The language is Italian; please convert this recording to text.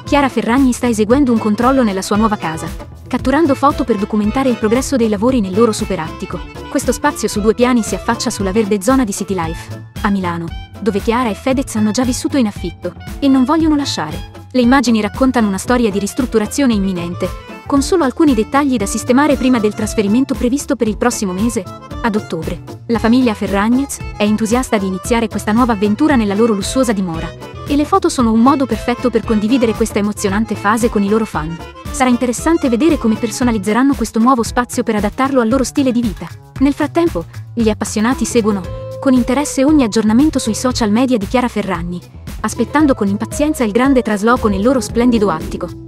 Chiara Ferragni sta eseguendo un controllo nella sua nuova casa, catturando foto per documentare il progresso dei lavori nel loro superattico. Questo spazio su 2 piani si affaccia sulla verde zona di City Life, a Milano, dove Chiara e Fedez hanno già vissuto in affitto e non vogliono lasciare. Le immagini raccontano una storia di ristrutturazione imminente, con solo alcuni dettagli da sistemare prima del trasferimento previsto per il prossimo mese, ad ottobre. La famiglia Ferragnez è entusiasta di iniziare questa nuova avventura nella loro lussuosa dimora, e le foto sono un modo perfetto per condividere questa emozionante fase con i loro fan. Sarà interessante vedere come personalizzeranno questo nuovo spazio per adattarlo al loro stile di vita. Nel frattempo, gli appassionati seguono con interesse ogni aggiornamento sui social media di Chiara Ferragni, aspettando con impazienza il grande trasloco nel loro splendido attico.